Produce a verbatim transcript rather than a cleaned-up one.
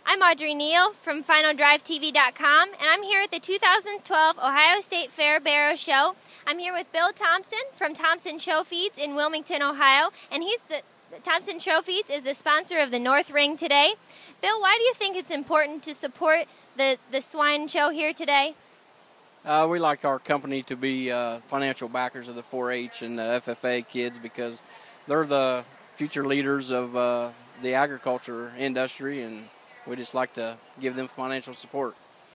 I'm Audrey Neal from Final Drive T V dot com, and I'm here at the two thousand twelve Ohio State Fair Barrow Show. I'm here with Bill Thompson from Thompson Show Feeds in Wilmington, Ohio, and he's the Thompson Show Feeds is the sponsor of the North Ring today. Bill, why do you think it's important to support the, the swine show here today? Uh, we like our company to be uh, financial backers of the four H and the F F A kids because they're the future leaders of uh, the agriculture industry, and we just like to give them financial support.